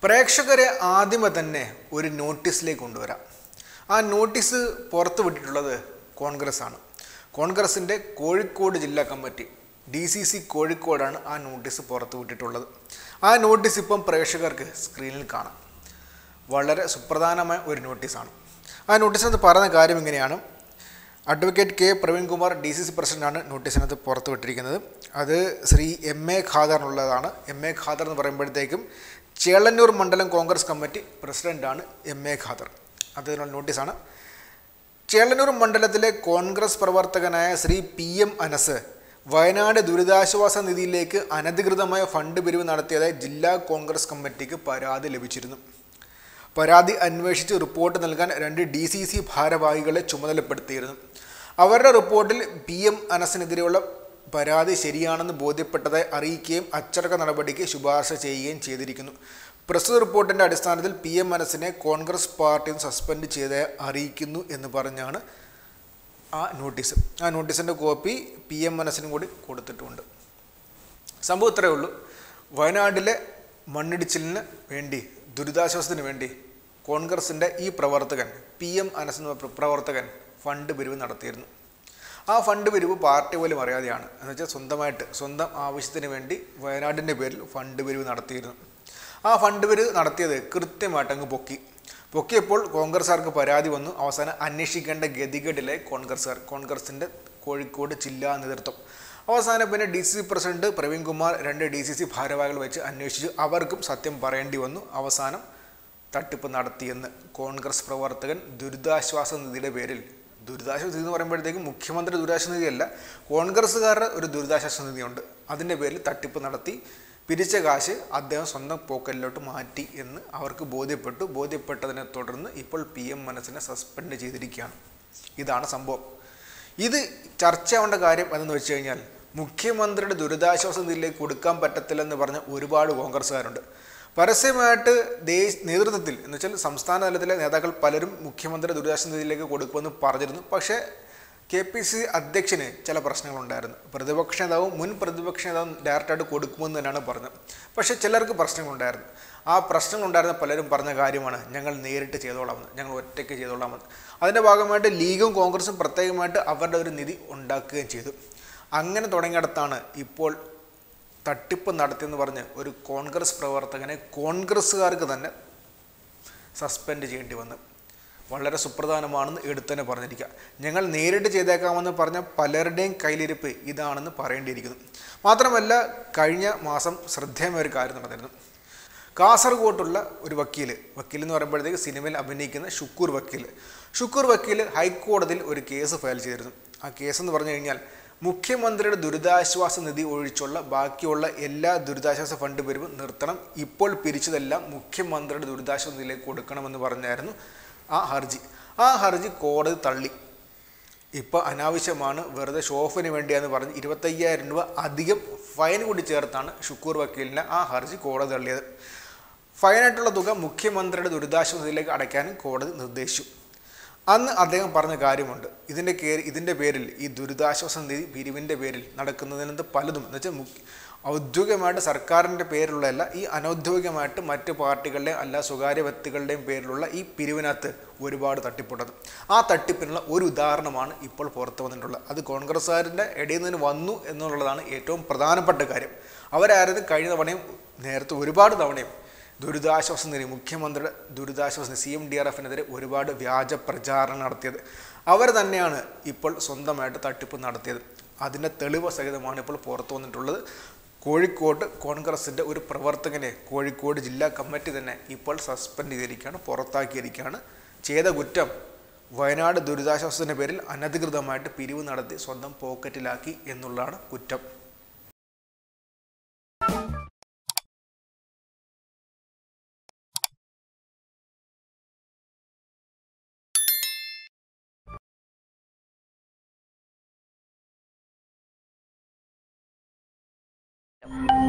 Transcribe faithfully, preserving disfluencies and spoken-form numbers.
പ്രേക്ഷകരെ ആദ്യമേ തന്നെ ഒരു നോട്ടീസിലേക്ക് കൊണ്ടുവരാം. ആ നോട്ടീസ് പുറത്തു വിട്ടിട്ടുള്ളത് കോൺഗ്രസ് ആണ്. കോൺഗ്രസിൻ്റെ കോഴിക്കോട് ജില്ലാ കമ്മിറ്റി ഡി സി സി കോഴിക്കോടാണ് ആ നോട്ടീസ് പുറത്തു വിട്ടിട്ടുള്ളത്. ആ നോട്ടീസ് ഇപ്പം പ്രേക്ഷകർക്ക് സ്ക്രീനിൽ കാണാം. വളരെ സുപ്രധാനമായ ഒരു നോട്ടീസാണ്. ആ നോട്ടീസിനകത്ത് പറയുന്ന കാര്യം ഇങ്ങനെയാണ്. Advocate K Praveenkumar D C C പ്രസിഡൻ്റാണ് നോട്ടീസിനകത്ത് പുറത്തു വിട്ടിരിക്കുന്നത്. അത് ശ്രീ എം എ ഖാദറിനുള്ളതാണ്. എം എ ഖാദർ എന്ന് പറയുമ്പോഴത്തേക്കും ചേളന്നൂർ മണ്ഡലം കോൺഗ്രസ് കമ്മിറ്റി പ്രസിഡൻ്റാണ് എം എ ഖാദർ. അതിനുള്ള നോട്ടീസാണ്. ചേളന്നൂർ മണ്ഡലത്തിലെ കോൺഗ്രസ് പ്രവർത്തകനായ ശ്രീ പി എം അനസ് വയനാട് ദുരിതാശ്വാസ നിധിയിലേക്ക് അനധികൃതമായ ഫണ്ട് പിരിവ് നടത്തിയതായി ജില്ലാ കോൺഗ്രസ് കമ്മിറ്റിക്ക് പരാതി ലഭിച്ചിരുന്നു. പരാതി അന്വേഷിച്ച് റിപ്പോർട്ട് നൽകാൻ രണ്ട് ഡി സി സി ഭാരവാഹികളെ ചുമതലപ്പെടുത്തിയിരുന്നു. അവരുടെ റിപ്പോർട്ടിൽ പി എം അനസിനെതിരെയുള്ള പരാതി ശരിയാണെന്ന് ബോധ്യപ്പെട്ടതായി അറിയിക്കുകയും അച്ചടക്ക നടപടിക്ക് ശുപാർശ ചെയ്യുകയും ചെയ്തിരിക്കുന്നു. പ്രസ്തുത റിപ്പോർട്ടിൻ്റെ അടിസ്ഥാനത്തിൽ പി എം അനസിനെ കോൺഗ്രസ് പാർട്ടിയിൽ സസ്പെൻഡ് ചെയ്തതായി അറിയിക്കുന്നു എന്ന് പറഞ്ഞാണ് ആ നോട്ടീസ്. ആ നോട്ടീസിൻ്റെ കോപ്പി പി എം അനസിനും കൂടി കൊടുത്തിട്ടുണ്ട്. സംഭവം ഇത്രയേ ഉള്ളൂ. വയനാട്ടിലെ മണ്ണിടിച്ചിലിന് വേണ്ടി ദുരിതാശ്വാസത്തിന് വേണ്ടി കോൺഗ്രസിൻ്റെ ഈ പ്രവർത്തകൻ പി എം അനസ് എന്ന പ്രവർത്തകൻ ഫണ്ട് പിരിവ് നടത്തിയിരുന്നു. ആ ഫണ്ട് പിരിവ് പാർട്ടി പോലും അറിയാതെയാണ്. എന്ന് വെച്ചാൽ സ്വന്തമായിട്ട് സ്വന്തം ആവശ്യത്തിന് വേണ്ടി വയനാടിൻ്റെ പേരിൽ ഫണ്ട് പിരിവ് നടത്തിയിരുന്നു. ആ ഫണ്ട് പിരിവ് നടത്തിയത് കൃത്യമായിട്ട് അങ്ങ് പൊക്കി പൊക്കിയപ്പോൾ കോൺഗ്രസ്സുകാർക്ക് പരാതി വന്നു. അവസാനം അന്വേഷിക്കേണ്ട ഗതികേടിലെ കോൺഗ്രസ്സുകാർ കോൺഗ്രസിൻ്റെ കോഴിക്കോട് ജില്ലാ നേതൃത്വം അവസാനം പിന്നെ D C C president Praveenkumar രണ്ട് ഡി സി സി ഭാരവാഹികൾ വെച്ച് അന്വേഷിച്ചു. അവർക്കും സത്യം പറയേണ്ടി വന്നു. അവസാനം തട്ടിപ്പ് നടത്തിയെന്ന് കോൺഗ്രസ് പ്രവർത്തകൻ ദുരിതാശ്വാസ നിധിയുടെ പേരിൽ ദുരിതാശ്വാസ നിധി എന്ന് പറയുമ്പോഴത്തേക്കും മുഖ്യമന്ത്രി ദുരിതാശ്വാസ നിധിയല്ല, കോൺഗ്രസ്സുകാരുടെ ഒരു ദുരിതാശ്വാസ നിധിയുണ്ട്. അതിൻ്റെ പേരിൽ തട്ടിപ്പ് നടത്തി പിരിച്ച കാശ് അദ്ദേഹം സ്വന്തം പോക്കറ്റിലോട്ട് മാറ്റി എന്ന് അവർക്ക് ബോധ്യപ്പെട്ടു. ബോധ്യപ്പെട്ടതിനെ തുടർന്ന് ഇപ്പോൾ പി എം മനസ്സിനെ സസ്പെൻഡ് ചെയ്തിരിക്കുകയാണ്. ഇതാണ് സംഭവം. ഇത് ചർച്ചയാവേണ്ട കാര്യം എന്തെന്ന് വെച്ച് കഴിഞ്ഞാൽ മുഖ്യമന്ത്രിയുടെ ദുരിതാശ്വാസ നിധിയിലേക്ക് കൊടുക്കാൻ പറ്റത്തില്ലെന്ന് പറഞ്ഞ ഒരുപാട് കോൺഗ്രസ്സുകാരുണ്ട്. പരസ്യമായിട്ട് ദേശ നേതൃത്വത്തിൽ എന്ന് വെച്ചാൽ സംസ്ഥാന തലത്തിലെ നേതാക്കൾ പലരും മുഖ്യമന്ത്രി ദുരിതാശ്വാസ നിധിയിലേക്ക് കൊടുക്കുമെന്ന് പറഞ്ഞിരുന്നു. പക്ഷേ കെ പി സി അധ്യക്ഷന് ചില പ്രശ്നങ്ങളുണ്ടായിരുന്നു. പ്രതിപക്ഷ നേതാവും മുൻ പ്രതിപക്ഷ നേതാവും ഡയറക്റ്റായിട്ട് കൊടുക്കുമെന്ന് തന്നെയാണ് പറഞ്ഞത്. പക്ഷേ ചിലർക്ക് പ്രശ്നങ്ങളുണ്ടായിരുന്നു. ആ പ്രശ്നങ്ങളുണ്ടായിരുന്ന പലരും പറഞ്ഞ കാര്യമാണ് ഞങ്ങൾ നേരിട്ട് ചെയ്തോളാമെന്ന്, ഞങ്ങൾ ഒറ്റയ്ക്ക് ചെയ്തോളാമെന്ന്. അതിൻ്റെ ഭാഗമായിട്ട് ലീഗും കോൺഗ്രസും പ്രത്യേകമായിട്ട് അവരുടെ ഒരു നിധി ഉണ്ടാക്കുകയും ചെയ്തു. അങ്ങനെ തുടങ്ങിയിടത്താണ് ഇപ്പോൾ തട്ടിപ്പ് നടത്തിയെന്ന് പറഞ്ഞ് ഒരു കോൺഗ്രസ് പ്രവർത്തകനെ കോൺഗ്രസ്സുകാർക്ക് തന്നെ സസ്പെൻഡ് ചെയ്യേണ്ടി വന്നു. വളരെ സുപ്രധാനമാണെന്ന് എടുത്തന്നെ പറഞ്ഞിരിക്കുക. ഞങ്ങൾ നേരിട്ട് ചെയ്തേക്കാമെന്ന് പറഞ്ഞ പലരുടെയും കയ്യിലിരിപ്പ് ഇതാണെന്ന് പറയേണ്ടിയിരിക്കുന്നു. മാത്രമല്ല കഴിഞ്ഞ മാസം ശ്രദ്ധേയമായ ഒരു കാര്യം നടന്നിരുന്നു. കാസർഗോട്ടുള്ള ഒരു വക്കീൽ വക്കീൽ എന്ന് പറയുമ്പോഴത്തേക്ക് സിനിമയിൽ അഭിനയിക്കുന്ന ഷുക്കൂർ വക്കീൽ ഷുക്കൂർ വക്കീൽ ഹൈക്കോടതിയിൽ ഒരു കേസ് ഫയൽ ചെയ്തിരുന്നു. ആ കേസ് എന്ന് പറഞ്ഞു കഴിഞ്ഞാൽ മുഖ്യമന്ത്രിയുടെ ദുരിതാശ്വാസ നിധി ഒഴിച്ചുള്ള ബാക്കിയുള്ള എല്ലാ ദുരിതാശ്വാസ ഫണ്ട് പിരിവ് നിർത്തണം, ഇപ്പോൾ പിരിച്ചതെല്ലാം മുഖ്യമന്ത്രിയുടെ ദുരിതാശ്വാസ നിധിയിലേക്ക് കൊടുക്കണമെന്ന് പറഞ്ഞായിരുന്നു ആ ഹർജി. ആ ഹർജി കോടതി തള്ളി. ഇപ്പോൾ അനാവശ്യമാണ്, വെറുതെ ഷോഫിന് വേണ്ടിയാന്ന് പറഞ്ഞ് ഇരുപത്തയ്യായിരം രൂപ അധികം ഫൈൻ കൂടി ചേർത്താണ് ഷുക്കൂർ വക്കീലിനെ ആ ഹർജി കോടതി തള്ളിയത്. ഫൈനായിട്ടുള്ള തുക മുഖ്യമന്ത്രിയുടെ ദുരിതാശ്വാസ നിധിയിലേക്ക് അടയ്ക്കാനും കോടതി നിർദ്ദേശിച്ചു. അന്ന് അദ്ദേഹം പറഞ്ഞ കാര്യമുണ്ട്. ഇതിൻ്റെ കേ ഇതിൻ്റെ പേരിൽ ഈ ദുരിതാശ്വാസ നിധി പിരിവിൻ്റെ പേരിൽ നടക്കുന്നതിനകത്ത് പലതും എന്ന് വെച്ചാൽ മുഖ്യ ഔദ്യോഗികമായിട്ട് സർക്കാരിൻ്റെ പേരിലുള്ളതല്ല, ഈ അനൗദ്യോഗികമായിട്ട് മറ്റ് പാർട്ടികളുടെയും അല്ല സ്വകാര്യ വ്യക്തികളുടെയും പേരിലുള്ള ഈ പിരിവിനകത്ത് ഒരുപാട് തട്ടിപ്പുള്ളത്. ആ തട്ടിപ്പിനുള്ള ഒരു ഉദാഹരണമാണ് ഇപ്പോൾ പുറത്തു വന്നിട്ടുള്ളത്. അത് കോൺഗ്രസ്സുകാരുടെ ഇടയിൽ നിന്ന് വന്നു എന്നുള്ളതാണ് ഏറ്റവും പ്രധാനപ്പെട്ട കാര്യം. അവരായിരുന്നു കഴിഞ്ഞ തവണയും നേരത്തെ ഒരുപാട് തവണയും ദുരിതാശ്വാസ നിധി മുഖ്യമന്ത്രിയുടെ ദുരിതാശ്വാസ നിധി സി എം ഡി ആർ എഫിനെതിരെ ഒരുപാട് വ്യാജ പ്രചാരണം നടത്തിയത്. അവർ തന്നെയാണ് ഇപ്പോൾ സ്വന്തമായിട്ട് തട്ടിപ്പ് നടത്തിയത്. അതിൻ്റെ തെളിവ് സഹിതമാണ് ഇപ്പോൾ പുറത്തു വന്നിട്ടുള്ളത്. കോഴിക്കോട് കോൺഗ്രസിൻ്റെ ഒരു പ്രവർത്തകനെ കോഴിക്കോട് ജില്ലാ കമ്മിറ്റി തന്നെ ഇപ്പോൾ സസ്പെൻഡ് ചെയ്തിരിക്കുകയാണ്, പുറത്താക്കിയിരിക്കുകയാണ്. ചെയ്ത കുറ്റം വയനാട് ദുരിതാശ്വാസത്തിൻ്റെ പേരിൽ അനധികൃതമായിട്ട് പിരിവ് നടത്തി സ്വന്തം പോക്കറ്റിലാക്കി എന്നുള്ളതാണ് കുറ്റം. you